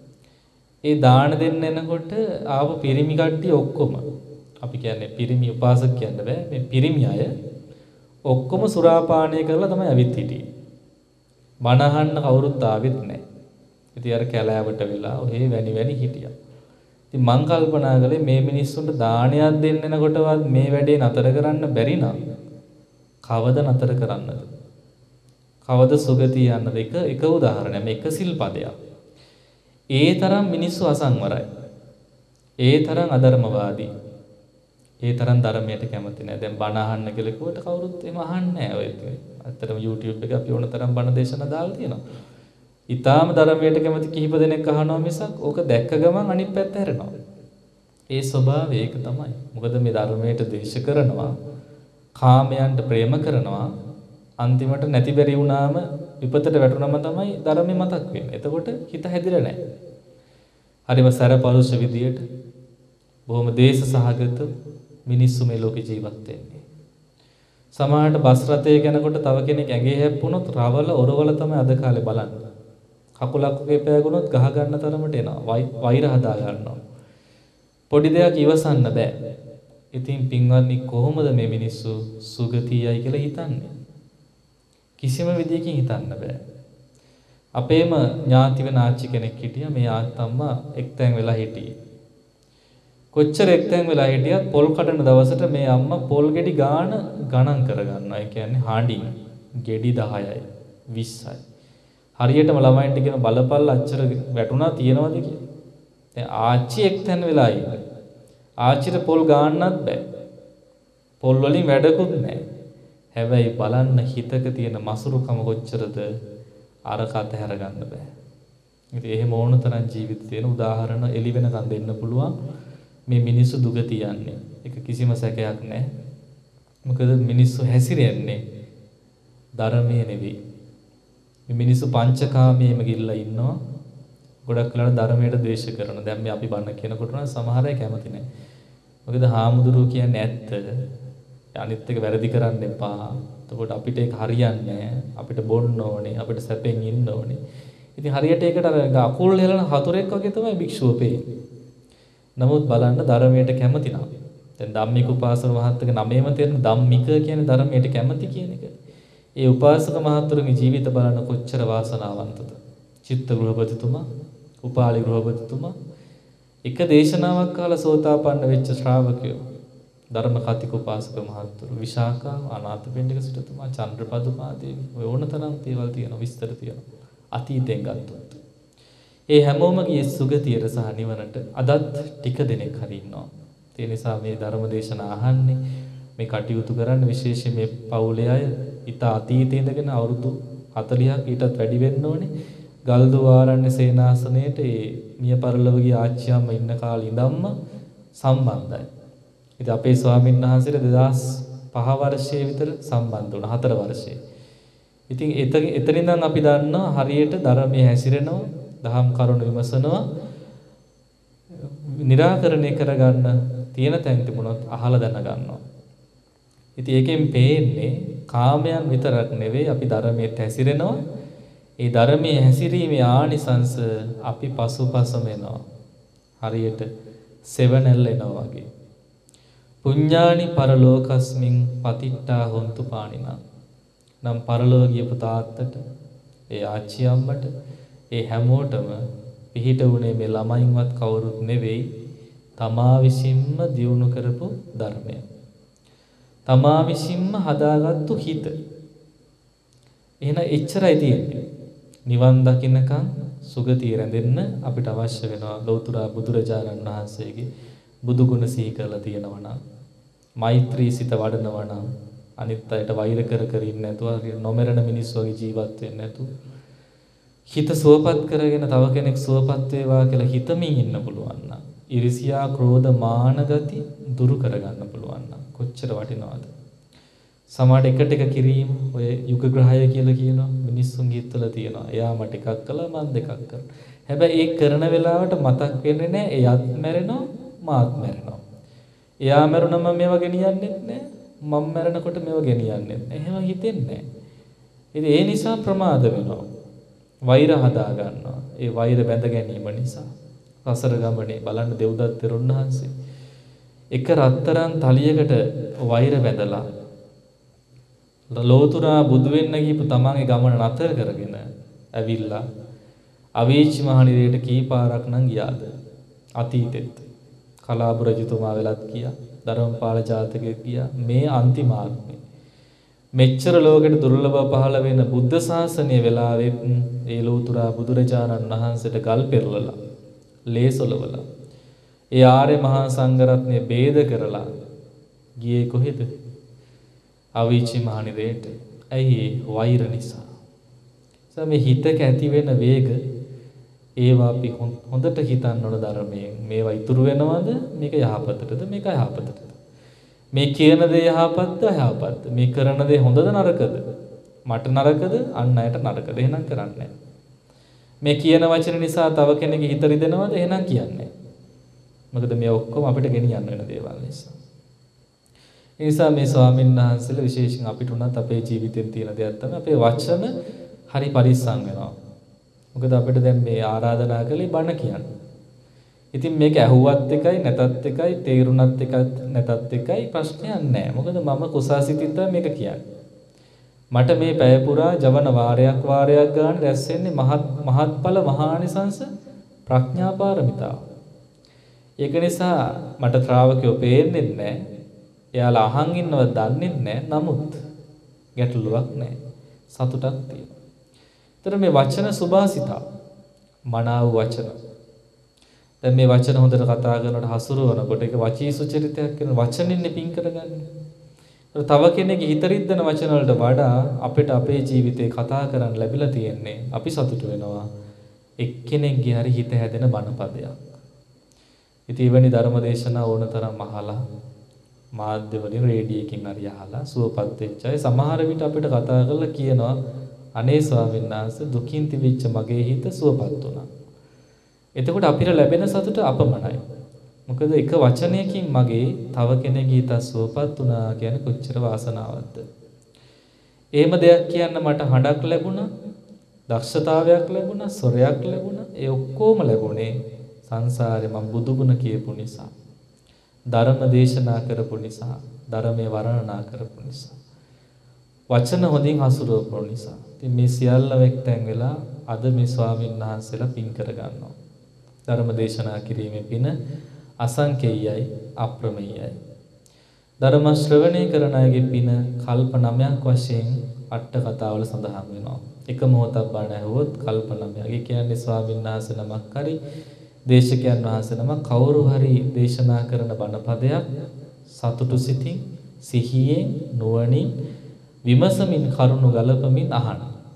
A: ඒ දාන දෙන්න එනකොට ආපු පිරිමි කට්ටිය ඔක්කොම අපි කියන්නේ පිරිමි උපාසක කියන්න බෑ. මේ පිරිමි අය ඔක්කොම සුරාපානය කරලා තමයි ඇවිත් හිටියේ. බණ අහන්න කවුරුත් ආවෙත් නැහැ. ඉතින් අර කැලෑවට වෙලා ඔහේ වැනි හිටියා. ඉතින් මං කල්පනා කළේ මේ මිනිස්සුන්ට දානයක් දෙන්න එනකොටවත් මේ වැඩේ නතර කරන්න බැරි නම් කවද නතර කරන්නද? කවද සුගතිය යන්නද? එක උදාහරණයක් මේක සිල්පදයක්. ඒ තරම් මිනිස්සු අසංවරයි. ඒ තරම් අධර්මවාදී. ඒ තරම් ධර්මයට කැමති නැහැ. දැන් බණ අහන්න කියලා කිව්වට කවුරුත් එහෙම අහන්නේ නැහැ ඔය ඉතින්. ඇත්තටම YouTube එකේ අපි ඕන තරම් බණ දේශනා දාලා තියෙනවා. ඊටාම ධර්මයට කැමති කිහිප දෙනෙක් අහනවා මිසක් ඕක දැක්ක ගමන් අනිත් පැත්ත හැරෙනවා. ඒ ස්වභාවය ඒක තමයි. මොකද මේ ධර්මයට ද්වේෂ කරනවා, කාමයන්ට ප්‍රේම කරනවා, අන්තිමට නැති බැරි වුණාම විපතට වැටුනම තමයි ධර්මෙ මතක් වෙන්නේ. එතකොට හිත හැදිලා නැහැ. හරිම සරපරුෂ විදියට බොහොම දේශ සහගත මිනිස්සු මේ ලෝකේ ජීවත් වෙන්නේ. සමහරට බස් රථය යනකොට තව කෙනෙක් ඇඟේ හැප්පුණොත් රවල ඔරවල තමයි අද කාලේ බලන්නේ. කකුලක් ඔකේ පෑගුණොත් ගහ ගන්න තරමට එනවා. වෛර හදා ගන්නවා. පොඩි දෙයක් ඉවසන්න බෑ. ඉතින් පින්වත්නි කොහොමද මේ මිනිස්සු සුගතියයි කියලා හිතන්නේ? කිසිම විදියකින් හිතන්න බෑ. අපේම ඥාති වෙන ආච්චි කෙනෙක් හිටියා. මේ ආත්තම්මා එක්තැන් වෙලා හිටියේ. කොච්චර එක්තැන් වෙලා හිටියත් පොල් කඩන දවසට මේ අම්මා පොල් ගෙඩි ගණන් කරගන්නවා. ඒ කියන්නේ හාඬින් ගෙඩි 10යි 20යි. හරියටම ළමයින්ට කියන බලපල්ල අච්චර වැටුණා තියනවද කියලා. දැන් ආච්චි එක්තැන් වෙලා ඉන්නේ. ආච්චිට පොල් ගාන්නත් බෑ. පොල් වලින් වැඩකුත් නැහැ. හැබැයි බලන්න හිතක තියෙන මසුරුකම කොච්චරද අර කත හැරගන්න බෑ. ඉතින් එහෙම ඕන තරම් ජීවිත තියෙන උදාහරණ එළි වෙනකන් දෙන්න පුළුවන්. මේ මිනිස්සු දුගතිය යන්නේ. ඒක කිසිම සැකයක් නැහැ. මොකද මිනිස්සු හැසිරෙන්නේ ධර්මයේ නෙවෙයි. මේ මිනිස්සු පංචකාමයේම ගිල්ලා ඉන්නවා. ගොඩක් වෙලාවට ධර්මයට ද්වේෂ කරනවා. දැන් මේ අපි බණ කියනකොට නම් සමහර අය කැමති නැහැ. මොකද හාමුදුරුවෝ කියන්නේ ඇත්ත. අනිත් එක වැරදි කරන්න එපා. එතකොට අපිට ඒක හරියන්නේ නැහැ. අපිට බොන්න ඕනේ. අපිට සැපෙන් ඉන්න ඕනේ. ඉතින් හරියට ඒකට අර අකුල් හෙලන හතුරෙක් වගේ තමයි භික්ෂුව පේන්නේ. නමුත් බලන්න ධර්මයට කැමති නම්. දැන් ධම්මික උපාසක මහත්තයාගේ නමේම තේරෙන ධම්මික කියන්නේ ධර්මයට කැමති කියන එක. ඒ උපාසක මහතුරුගේ ජීවිත බලන්න කොච්චර වාසනාවන්තද. චිත්ත ගෘහපතිතුමා, උපාලි ගෘහපතිතුමා එක දේශනාවක් කාලා සෝතාපන්න වෙච්ච ශ්‍රාවකයෝ. ධර්ම කතික උපාසක මහතුරු, විශාඛා, අනාථපිණ්ඩික සිටුතුමා, චන්ද්‍රපදුමා දේවී ඔය ඕනතරම් දේවල් තියෙනවා, විස්තර තියෙනවා. අතීතෙන් ගත්තොත්. ඒ හැමෝම ගියේ සුගතියට සහ නිවනට. අදත් ටික දෙනෙක් හරි ඉන්නවා. ඒ නිසා මේ ධර්ම දේශනා අහන්නේ, මේ කටයුතු කරන්න විශේෂයෙන් මේ පවුලේ අය ඊට අතීතේ ඉඳගෙන අවුරුදු 40ක් ඊටත් වැඩි වෙන්න ඕනේ. ගල්දුව ආරණ්‍ය සේනාසනයේට ඒ මිය පරලොවගේ ආච්චියම්ම ඉන්න කාලේ ඉඳන්ම සම්බන්ධයි. ඉතින් අපේ ස්වාමීන් වහන්සේට 2005 වර්ෂයේ විතර සම්බන්ධ වුණා 4 වර්ෂයේ. ඉතින් එතනින් අපි දන්නවා හරියට ධර්මයේ හැසිරෙනවා, දහම් කරුණු විමසනවා, निराකරණය කරගන්න තියෙන තැන් තිබුණොත් අහලා දැනගන්නවා. ඉතින් ඒකෙන් පේන්නේ කාමයන් විතරක් නෙවෙයි අපි ධර්මයේ හැසිරෙනවා. ඒ ධර්මයේ හැසිරීමේ ආනිසංස අපි පසුපසම එනවා. හරියට සෙවණැල්ල එනවා වගේ. පුඤ්ඤානි පරලෝකස්මින් පතිට්ඨා හොන්තු පාණිනා. නම් පරලෝක ගියපු තාත්තට, ඒ ආච්චි අම්මට, ඒ හැමෝටම පිහිට වුණේ මේ ළමයින්වත් කවුරුත් නෙවෙයි, තමා විසින්ම දියුණු කරපු ධර්මය. තමා විසින්ම හදාගත්තු හිත. එහෙනම් එච්චරයි තියෙන්නේ. නිවන් දකින්නකම් සුගතිය රැඳෙන්න අපිට අවශ්‍ය වෙනවා ලෞතර බුදුරජාණන් වහන්සේගේ බුදු ගුණ සිහි කරලා තියෙනවා නම්, මෛත්‍රී සිත වඩනවා නම්, අනිත් අයට වෛර කර කර ඉන්නේ නැතුව නොමරන මිනිස්සු වගේ ජීවත් වෙන්නේ නැතුව හිත සුවපත් කරගෙන තව කෙනෙක් සුවපත් වේවා කියලා හිතමින් ඉන්න පුළුවන් නම්, iriසියා ක්‍රෝධ මාන ගති දුරු කරගන්න පුළුවන් නම් කොච්චර වටිනවද? සමහර එකට එක කිරීම ඔය යුග ග්‍රහය කියලා කියනවා, මිනිස්සුන්ගේ හිතවල තියෙනවා. එයා මට එකක් කළා මම දෙකක් කරනවා. හැබැයි ඒ කරන වෙලාවට මතක් වෙන්නේ නැහැ එයාත් මැරෙනවා මාත් මැරෙනවා. එයා මැරුණම මේව ගෙනියන්නෙත් නැහැ. මම මැරෙනකොට මේව ගෙනියන්නෙත් නැහැ. එහෙම හිතෙන්නේ නැහැ. ඉතින් ඒ නිසා ප්‍රමාද වෙනවා. වෛර හදා ගන්නවා. ඒ වෛර බැඳ ගැනීම නිසා. සසර ගමනේ බලන්න දෙව්දත් තෙරුන් වහන්සේ එක රත්තරන් තලියකට වෛර බැඳලා ලෝතුරා බුදු වෙන්න ගිහපු තමන්ගේ ගමන නතර කරගෙන ඇවිල්ලා අවීචි මහණිරේට කීපාරක් නම් ගියාද අතීතෙත් කලාප රජතුමා වෙලත් ගියා ධර්මපාල ජාතකෙත් ගියා මේ අන්තිම ආත්මේ මෙච්චර ලෝකෙට දුර්ලභ පහළ වෙන බුද්ධ ශාසනය වෙලාවෙත් ඒ ලෝතුරා බුදුරජාණන් වහන්සේට ගල් පෙරලලා ලේසොලවලා ඒ ආර්ය මහා සංඝරත්නය ભેද කරලා ගියේ කොහෙද? අවීචි මහණිරේට. ඇයි? වෛර නිසා. මේ හිතක ඇති වෙන වේග ඒවා අපි හොඳට හිතන්න ඕන ධර්මයෙන්. මේවා ඉතුරු වෙනවද? මේක යහපතටද? මේක යහපතටද? මේ කියන දේ යහපත්ද අයහපත්ද? මේ කරන දේ හොඳද නරකද? මට නරකද? අන් අයට නරකද? එහෙනම් කරන්නේ මේ කියන වචන නිසා තව කෙනෙක්ගේ හිත රිදෙනවද? එහෙනම් කියන්නේ. මොකද මේ ඔක්කොම අපිට ගෙනියන්න වෙන දේවල් නිසා. ඒ නිසා මේ ස්වාමීන් වහන්සේලා විශේෂයෙන් අපිට උනත් අපේ ජීවිතෙන් තියෙන දෙයක් තමයි අපේ වචන හරි පරිස්සම් වෙනවා. මොකද අපිට දැන් මේ ආරාධනා කළේ බණ කියන්න. ඉතින් මේක ඇහුවත් එකයි නැතත් එකයි තේරුණත් එකත් නැතත් එකයි ප්‍රශ්නයක් නැහැ. මොකද මම කුසාසිතින් තමයි මේක කියන්නේ. මට මේ පැය පුරා ජවන වාරයක් ගන්න රැස් වෙන්නේ මහත්ඵල මහානිසංස ප්‍රඥා පාරමිතාව. ඒක නිසා මට ශ්‍රාවකයෝ පේන්නේ නැහැ. එයාලා අහන් ඉන්නව දන්නේ නැහැ. නමුත් ගැටලුවක් නැහැ. සතුටක් තියෙනවා. ඒතර මේ වචන සුභාසිතා මනාව වචන. දැන් මේ වචන හොඳට කතා කරනකොට හසුරවනකොට ඒක වචී සුචරිතයක් කියන වචනින් පිං කරගන්නේ. තව කෙනෙක්ගේ හිත රිද්දන වචන වලට වඩා අපිට අපේ ජීවිතේ කතා කරන්න ලැබිලා තියෙන්නේ අපි සතුට වෙනවා එක්කෙනෙක්ගේ හරි හිත හැදෙන බණපදයක්. ඉතින් එවැනි ධර්ම දේශනා ඕන තරම් අහලා මාධ්‍ය වලින් රේඩියෝ එකකින් හරි අහලා සුවපත් වෙච්ච අය සමහර විට අපිට කතා කරලා කියනවා අනේ ස්වාමීන් වහන්සේ දුකින් තිබිච්ච මගේ හිත සුවපත් වුණා. එතකොට අපිට ලැබෙන සතුට අපමණයි. මොකද එක වචනයකින් මගේ තව කෙනෙකුගේ හිත සුවපත් වුණා කියන්නේ කොච්චර වාසනාවක්ද. එහෙම දෙයක් කියන්න මට හඬක් ලැබුණා, දක්ෂතාවයක් ලැබුණා, සොරයක් ලැබුණා. ඒ ඔක්කොම ලැබුණේ සංසාරේ මම බුදුගුණ කියපු නිසා, ධර්ම දේශනා කරපු නිසා, ධර්මයේ වර්ණනා කරපු නිසා, වචන හොඳින් හසුරුවපු නිසා. ඉතින් මේ සියල්ලම එක්තැන් වෙලා අද මේ ස්වාමීන් වහන්සේලා පින් කර ගන්නවා. ධර්ම දේශනා කිරීමේ පින අසංකේයයි අප්‍රමේයයි. ධර්ම ශ්‍රවණය කරන අයගේ පින කල්ප 9ක් වශයෙන් අට කතාවල සඳහන් වෙනවා. එක මොහොතක් බණ ඇහුවොත් කල්ප 9ක්. ඒ කියන්නේ ස්වාමීන් වහන්සේ නමක් හරි දේශකයන් වහන්සේ නමක් කවුරු හරි දේශනා කරන බණ පදයක් සතුටු සිතින් සිහියෙන් නුවණින් විමසමින් කරුණු ගලපමින් අහන.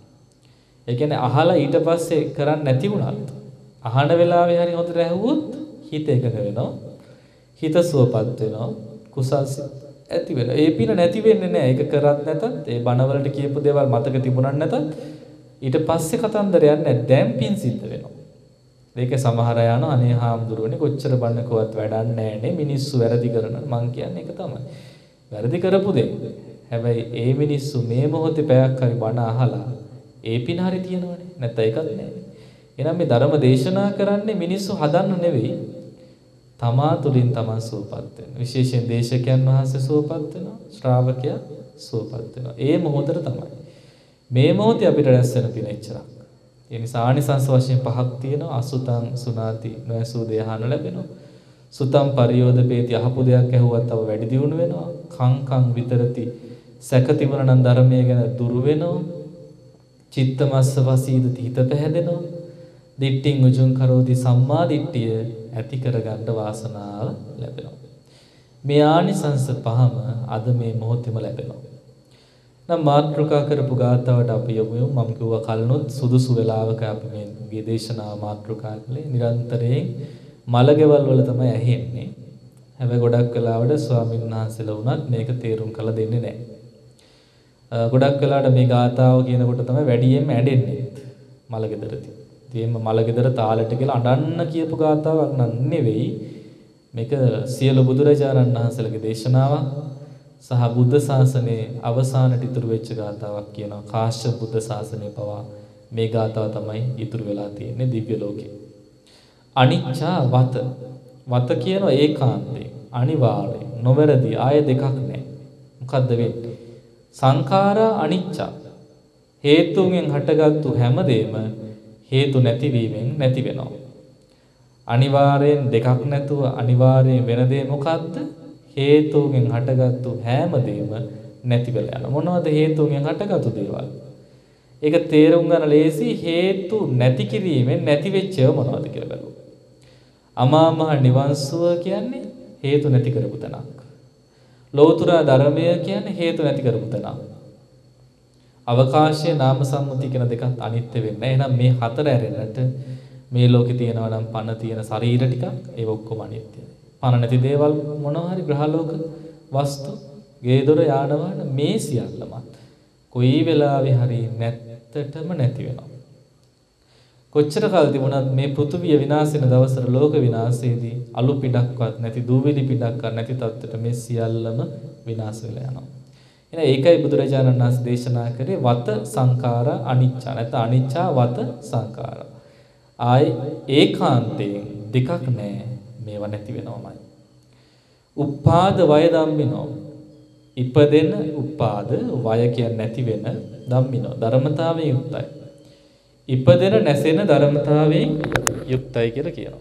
A: ඒ කියන්නේ අහලා ඊට පස්සේ කරන්නේ නැති වුණත් අහන වෙලාවේ හරි හොඳට ඇහුවොත් හිත එකඟ වෙනවා. හිත සුවපත් වෙනවා. කුසල්සිත ඇති වෙනවා. ඒ පින නැති වෙන්නේ නැහැ. ඒක කරත් නැතත් ඒ බණවලට කියපු දේවල් මතක තිබුණත් නැතත් ඊට පස්සේ කතන්දරයක් නැහැ. දැන් පින් සිද්ධ වෙනවා. ඒක සමහර අය යනවා අනේ හාමුදුරුවනේ කොච්චර බණ කවත් වැඩක් නැහැනේ මිනිස්සු වැරදි කරනවා. මං කියන්නේ ඒක තමයි. වැරදි කරපු දෙයක්. හැබැයි ඒ මිනිස්සු මේ මොහොතේ පැයක් හරි බණ අහලා ඒ පින හරි තියනවනේ. නැත්නම් ඒකත් නැහැ. එහෙනම් මේ ධර්ම දේශනා කරන්නේ මිනිස්සු හදන්න නෙවෙයි. තමා තුළින් තමන් සුවපත් වෙන. විශේෂයෙන් දේශකයන් වහන්සේ සුවපත් වෙනවා. ශ්‍රාවකයා සුවපත් වෙනවා. ඒ මොහොතට තමයි. මේ මොහොතේ අපිට රැස් වෙන පින එච්චරක්. ඒ නිසා ආනිසංස වශයෙන් පහක් තියෙනවා. අසුතං සුනාති නොඇසූ දේ අහන්න ලැබෙනවා. සුතං පරියෝදපේති අහපු දෙයක් ඇහුවත් තව වැඩි දියුණු වෙනවා. කංකං විතරති සැක තිබුණා නම් ධර්මයේ ගැන දුරු වෙනවා. චිත්තමස්ස වසීදති හිත පැහැදෙනවා. දිට්ඨින් උජුං කරෝති සම්මා දිට්ඨිය ඇති කරගන්න වාසනාව ලැබෙනවා. මේ ආනිසංස පහම අද මේ මොහොතේම ලැබෙනවා. නම් මාත්‍රිකා කරපු ගාථාවට අපි යමු. මම කිව්වා කලනොත් සුදුසු වෙලාවක අපි මේ දේශනාව මාත්‍රිකා කළේ නිරන්තරයෙන් මලගෙවල් වල තමයි ඇහෙන්නේ. හැබැයි ගොඩක් වෙලාවට ස්වාමීන් වහන්සේලා වුණත් මේක තේරුම් කරලා දෙන්නේ නැහැ. ගොඩක් වෙලාවට මේ ගාථාව කියනකොට තමයි වැඩියෙන්ම ඇඬෙන්නේ මලගෙදරදී. ඉතින් මලගෙදර තාලෙට කියලා අඬන්න කියපු ගාථාවක් නෙවෙයි. මේක සියලු බුදුරජාණන් වහන්සේලගේ දේශනාවක් සහ බුද්ධ ශාසනයේ අවසානට ඉතුරු වෙච්ච ගාතාවක් කියනවා. කාශ්‍යප බුද්ධ ශාසනය පවා මේ ගාතාව තමයි ඉතුරු වෙලා තියෙන්නේ දිව්‍ය ලෝකේ. අනිච්චා වත. වත කියන ඒකාන්තේ අනිවාර්යයි නොවැරදි ආය දෙකක් නැහැ. මොකද්ද වෙන්නේ? සංඛාරා අනිච්චා. හේතුන්ගෙන් හටගත්තු හැමදේම හේතු නැතිවීමෙන් නැති වෙනවා. අනිවාර්යෙන් දෙකක් නැතුව අනිවාර්යෙන් වෙන දේ මොකද්ද? හේතුන්ගෙන් හටගත්තු හැමදේම නැති වෙලා යනවා. මොනවද හේතුන්ගෙන් හටගත්තු දේවල්? ඒක තේරුම් ගන්න ලේසි. හේතු නැති කිරීමෙන් නැති වෙච්චව මොනවද කියලා බලමු. අමා මහ නිවන් සුව කියන්නේ හේතු නැති කරපු තැනක්. ලෝතර ධර්මය කියන්නේ හේතු නැති කරපු තැනක්. අවකාශයේ නාම සම්මුති කියන දෙකත් අනිත්‍ය වෙන්නේ. එහෙනම් මේ හතර ඇරෙන්නට මේ ලෝකේ තියෙනවා නම් පණ තියෙන ශරීර ටිකක් ඒව ඔක්කොම අනිත්‍යයි. පණ නැති දේවල් මොනවා හරි ග්‍රහලෝක වස්තු, ගේ දොර යාන වාහන මේ සියල්ලම කොයි වෙලාවෙ හරි නැත්තටම නැති වෙනවා. කොච්චර කාල තිබුණත් මේ පෘථුවිය විනාශ වෙන දවසට ලෝක විනාශයේදී අලු පිටක්වත් නැති දූවිලි පිටක්වත් නැති තත්ත්වයට මේ සියල්ලම විනාශ වෙලා යනවා. එහෙනම් ඒකයි බුදුරජාණන් වහන්සේ දේශනා කරේ වත සංඛාරා අනිච්චා නැත්නම් අනිච්චා වත සංඛාරා. ආයි ඒකාන්තයෙන් දෙකක් නැහැ මේවා නැති වෙනවමයි. උපාද වය ධම්මිනෝ ඉපදෙන උපාද වය කියන්නේ නැති වෙන ධම්මිනෝ ධර්මතාවයෙන් යුක්තයි. ඉපදෙන නැසෙන ධර්මතාවයෙන් යුක්තයි කියලා කියනවා.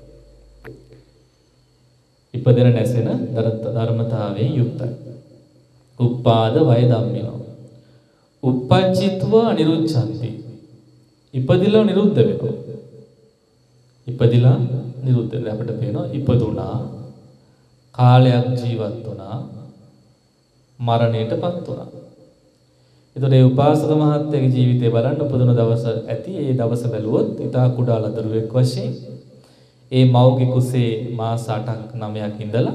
A: ඉපදෙන නැසෙන ධර්මතාවයෙන් යුක්තයි. උපාද වය ධම්මිනෝ උපච්චිත්වා නිරුච්ඡanti ඉපදිලා නිරුද්ධ වෙනවා. ඉපදිලා නිරුද්ධ වෙනවා. අපිට පේනවා ඉපදුනා කාලයක් ජීවත් වුණා මරණයටපත් වුණා. ඒතකොට ඒ උපාසක මහත්තයාගේ ජීවිතය බලන්න උපදින දවස ඇති. ඒ දවස බැලුවොත් ඉතා කුඩා ලදරුවෙක් වශයෙන් ඒ මව්ගේ කුසේ මාස 8ක් 9ක් ඉඳලා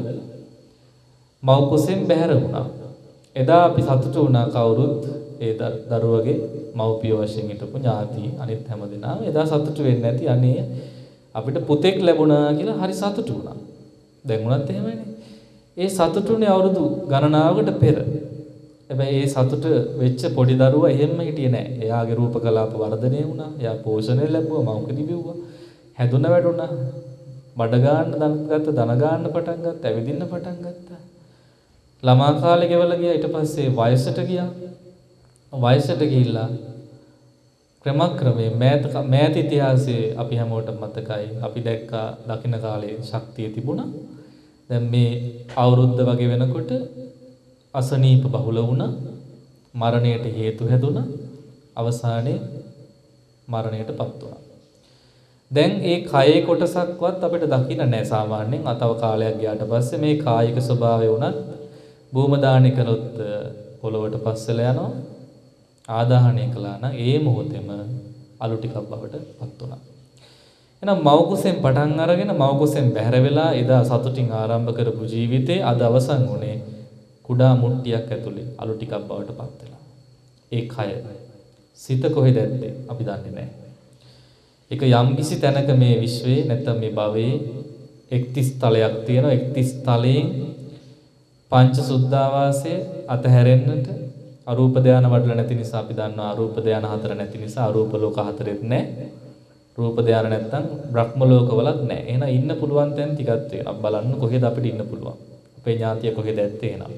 A: මව් කුසෙන් බැහැර වුණා. එදා අපි සතුටු වුණා කවුරුත් ඒ දරුවගේ මව්පිය වශයෙන් හිටපු ඥාති අනිත් හැමදෙනාම එදා සතුටු වෙන්නේ නැති අනේ අපිට පුතෙක් ලැබුණා කියලා හරි සතුටු වුණා. දැන් උනත් එහෙමනේ. ඒ සතුටුනේ අවුරුදු ගණනාවකට පෙර. හැබැයි ඒ සතුට වෙච්ච පොඩි දරුවා එහෙම හිටියේ නෑ. එයාගේ රූප කලාප වර්ධනය වුණා. එයා පෝෂණය ලැබුවා, මව්කෙදි බිව්වා. හැදුන වැඩුණා. බඩ ගන්න ධන ගන්න පටන් ගත්තා, ඇවිදින්න පටන් ගත්තා. ළමා කාලේ ගෙවලා ගියා. ඊට පස්සේ වයසට ගියා. වයසට ගිහිල්ලා ක්‍රමක්‍රමයෙන් මෑත ඉතිහාසයේ අපි හැමෝටම මතකයි. අපි දැක්කා දකින්න කාලේ ශක්තිය තිබුණා. දැන් මේ අවුරුද්ද වගේ වෙනකොට අසනීප බහුල වුණා. මරණයට හේතු හැදුණා. අවසානයේ මරණයටපත් වුණා. දැන් ඒ කයේ කොටසක්වත් අපිට දකින්න නැහැ සාමාන්‍යයෙන්. අතව කාලයක් ගියාට පස්සේ මේ කායික ස්වභාවය උනත් භූම දාහනය කරොත් පොළොවට පස්සෙලා යනවා. ආදාහනය කළා නම් ඒ මොහොතේම අලු ටිකක් බවට පත් වුණා. එහෙනම් මව් කුසෙන් පටන් අරගෙන මව් කුසෙන් බැහැර වෙලා එදා සතුටින් ආරම්භ කරපු ජීවිතේ අද අවසන් වුණේ කුඩා මුට්ටියක් ඇතුලේ අලු ටිකක් බවට පත් වෙලා. ඒ කය සිත කොහෙද ඇත්තේ අපි දන්නේ නැහැ. ඒක යම්කිසි තැනක මේ විශ්වයේ නැත්නම් මේ භවයේ 31 තලයක් තියෙනවා. 31 තලයෙන් පංච සුද්ධාවාසයේ අතහැරෙන්නට අරූප ධානය වඩලා නැති නිසා අපි දන්නවා අරූප ධානය 4 නැති නිසා අරූප ලෝක 4ෙත් නැහැ. රූප ධානය නැත්තම් බ්‍රහ්ම ලෝකවලත් නැහැ. එහෙනම් ඉන්න පුළුවන් තැන් ටිකක් තියෙනවා. බලන්න කොහෙද අපිට ඉන්න පුළුවන්. අපේ ඥාතිය කොහෙද ඇත්තේ එහෙනම්.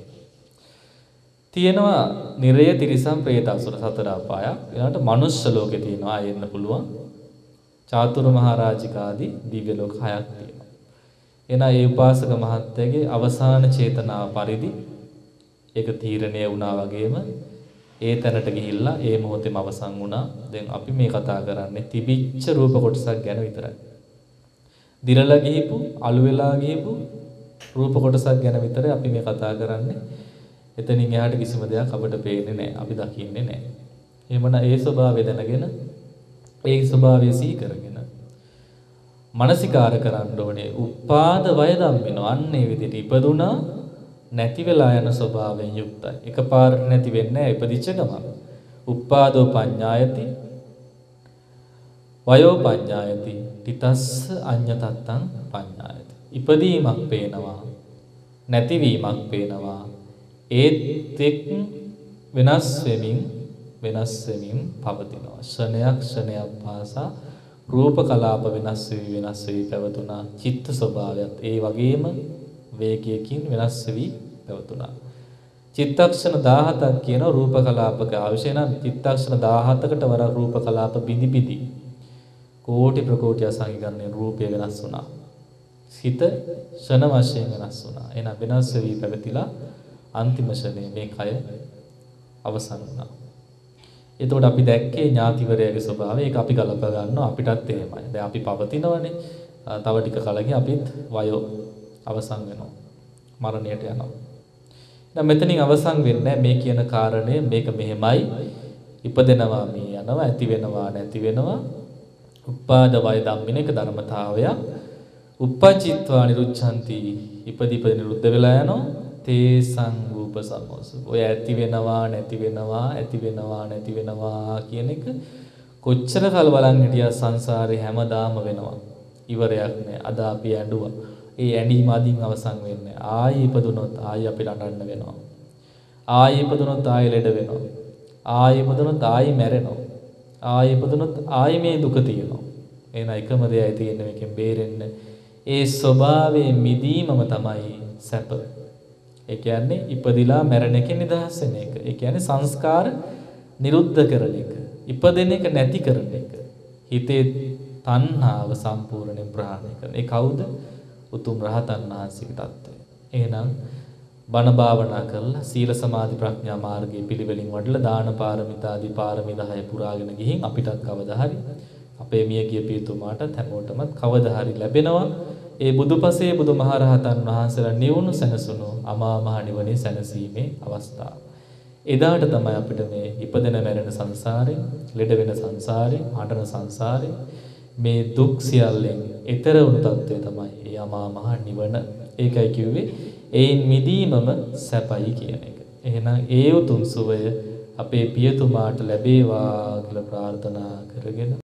A: තියෙනවා නිරය තිරිසන් പ്രേත අසුර සතර අපායක්. ඊළඟට මනුෂ්‍ය ලෝකේ තියෙනවා ආයෙන්න පුළුවන්. චාතුරු මහරජිකාදී දිව්‍ය ලෝක 6ක් තියෙනවා. එහෙනම් ඒ උපාසක මහත්තයාගේ අවසාන චේතනාව පරිදි ඒක තීරණය වුණා වගේම ඒ තැනට ගිහිල්ලා ඒ මොහොතේම අවසන් වුණා. දැන් අපි මේ කතා කරන්නේ තිබිච්ච රූප කොටසක් ගැන විතරයි. දිරලා ගිහිපු, අලු වෙලා ගිහිපු රූප කොටසක් ගැන විතරයි අපි මේ කතා කරන්නේ. එතනින් එහාට කිසිම දෙයක් අපිට පේන්නේ නැහැ. අපි දකින්නේ නැහැ. එහෙමනම් ඒ ස්වභාවය දැනගෙන ඒ ස්වභාවය සිහි කරගෙන මනසිකාර කරන්න ඕනේ. උපාද වය ධම්මිනෝ අන්නේ විදිහට ඉපදුනා නැති වෙලා යන ස්වභාවයෙන් යුක්තයි. එකපාරට නැති වෙන්නේ නැහැ ඉපදිච්ච ගමන්. උපාදෝ පඤ්ඤායති වයෝ පඤ්ඤායති තිතස්ස අඤ්ඤතත්තං පඤ්ඤායති. ඉපදීමක් පේනවා. නැතිවීමක් පේනවා. ඒත් එක් වෙනස් වෙමින් පවතිනවා. ක්ෂණයක් පාසා රූප කලාප වෙනස් වෙවි පැවතුණා. චිත්ත ස්වභාවයත් ඒ වගේම වේගයකින් වෙනස් වෙවි පැවතුණා. චිත්තක්ෂණ 17ක් කියන රූප කලාපක අවශ්‍ය නම් චිත්තක්ෂණ 17කට වර රූප කලාප බිඳි කෝටි ප්‍රකෝටි අසංගිකරණය රූපය වෙනස් වුණා. සිත ක්ෂණ වශයෙන් වෙනස් වුණා. එහෙනම් වෙනස් වෙවි පැවතිලා අන්තිම ක්ෂණේ මේ කය අවසන් වුණා. එතකොට අපි දැක්කේ ඥාතිවරයාගේ ස්වභාවය. ඒක අපි ගලප ගන්නවා අපිටත් එහෙමයි. දැන් අපි පවතිනවනේ. තව ටික කලකින් අපිත් වයෝ අවසන් වෙනවා. මරණයට යනවා. දැන් මෙතනින් අවසන් වෙන්නේ මේ කියන කාරණය මේක මෙහෙමයි. ඉපදෙනවා මේ යනවා ඇති වෙනවා නැති වෙනවා. උපාද වය ධම්මින එක ධර්මතාවයක්. uppajjitva nirucchanti ඉපදි නිරුද්ධ වෙලා යනවා. තේසං රූප සමෝස. ඔය ඇති වෙනවා නැති වෙනවා කියන එක කොච්චර කල් බලන් හිටියා සංසාරේ හැමදාම වෙනවා. ඉවරයක් නෑ. අද අපි ඇඬුවා. ඒ ඇඬීම අදින් අවසන් වෙන්නේ. ආයි ඉපදුනොත් ආයි අපිට අඬන්න වෙනවා. ආයි ඉපදුනොත් ආයි ලෙඩ වෙනවා. ආයි ඉපදුනොත් ආයි මැරෙනවා. ආයි ඉපදුනොත් ආයි මේ දුක තියෙනවා. එහෙනම් එකම දෙයයි තියෙන්නේ මේකෙන් බේරෙන්න. ඒ ස්වභාවයේ මිදීමම තමයි සැප. ඒ කියන්නේ ඉපදිලා මැරෙන එකෙන් නිදහස් වෙන එක. ඒ කියන්නේ සංස්කාර නිරුද්ධ කරන එක. ඉපදෙන එක නැති කරන එක. හිතේ තණ්හාව සම්පූර්ණයෙන් ප්‍රහාණය කරන. ඒ කවුද? උතුම් රහතන් වහන්සේගේ தত্ত্বය. එහෙනම් බණ භාවනා කරලා සීල සමාධි ප්‍රඥා මාර්ගයේ පිළිවෙලින් වඩලා දාන පාරමිතාදී පාරමී 10 පුරාගෙන ගිහින් අපිටත් කවදා හරි අපේ මියගිය පියතුමාටත් හැමෝටමත් කවදා හරි ලැබෙනවා ඒ බුදුපසේ බුදුමහරහතන් වහන්සේලා නිවුණු සැනසුණු අමා මහ නිවනේ සැනසීමේ අවස්ථාව. එදාට තමයි අපිට මේ ඉපදෙන මැරෙන සංසාරේ, ලෙඩ වෙන සංසාරේ, හඬන සංසාරේ මේ දුක් සියල්ලෙන් ඈතර වුණු තත්ත්වය තමයි ඒ අමා මහ නිවන. ඒකයි කිව්වේ ඒන් මිදීමම සැපයි කියන එක. එහෙනම් ඒ උතුම් සුවය අපේ පියතුමාට ලැබේවා කියලා ප්‍රාර්ථනා කරගෙන